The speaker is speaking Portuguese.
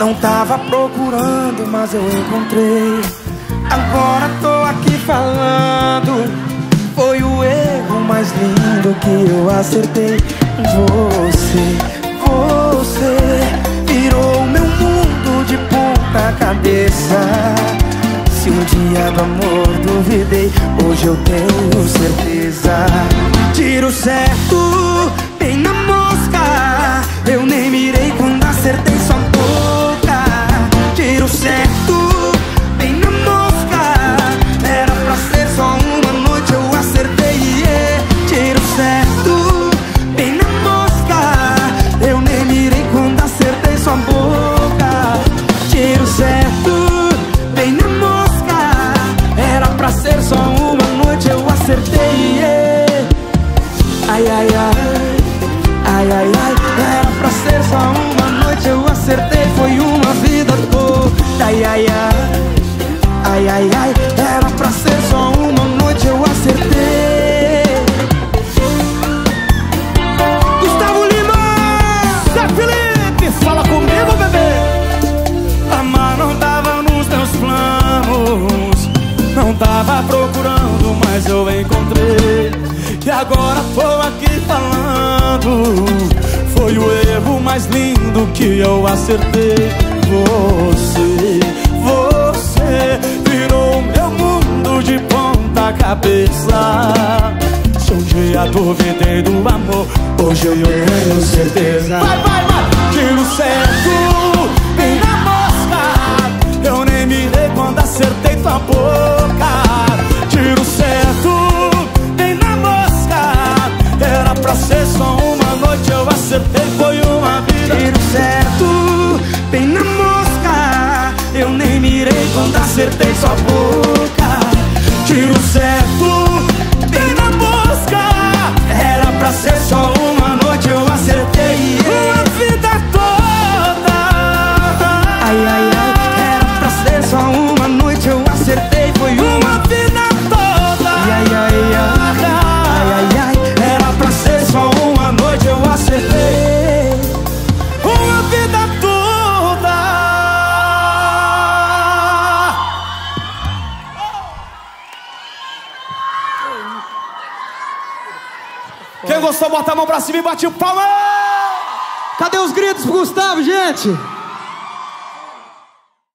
Não tava procurando, mas eu encontrei. Agora tô aqui falando. Foi o erro mais lindo que eu acertei. Você virou meu mundo de ponta cabeça. Se um dia do amor duvidei, hoje eu tenho certeza. Tiro certo, bem na mosca. Eu nem mirei quando acertei sua boca. Tiro certo, bem na mosca. Era pra ser só uma noite, eu acertei, yeah. Tiro certo, bem na mosca. Eu nem mirei quando acertei sua boca. Tiro certo, bem na mosca. Era pra ser só uma noite, eu acertei, yeah. Ai, ai, ai, ai, ai, ai. Era pra ser só uma noite, eu acertei, foi uma vida toda. Ai, ai, ai, ai, ai, ai. Era pra ser só uma noite, eu acertei. Gustavo Lima, Zé Felipe, fala comigo, bebê. Amar não tava nos teus planos, não tava procurando, mas eu encontrei. E agora tô aqui falando. Foi o erro mais lindo que eu acertei. Você virou meu mundo de ponta cabeça. Se um dia duvidei do amor, hoje eu tenho certeza. Vai, vai, vai! Tiro certo, bem na mosca. Eu nem mirei quando acertei tua boca. Tiro certo, bem na mosca. Era pra ser só uma noite, eu acertei, foi uma vida. Tiro certo, bem na mosca. Eu nem mirei quando acertei sua boca. Tiro certo, bem na mosca. Era pra ser só uma noite, eu acertei, yeah. Uma vida toda. Ai, ai, ai. Era pra ser só uma noite, eu acertei, foi uma vida toda. Ai, ai, ai, ai, ai, ai. Era pra ser só uma noite, eu acertei, uma vida toda. Quem gostou, bota a mão pra cima e bate o palma. Cadê os gritos pro Gustavo, gente?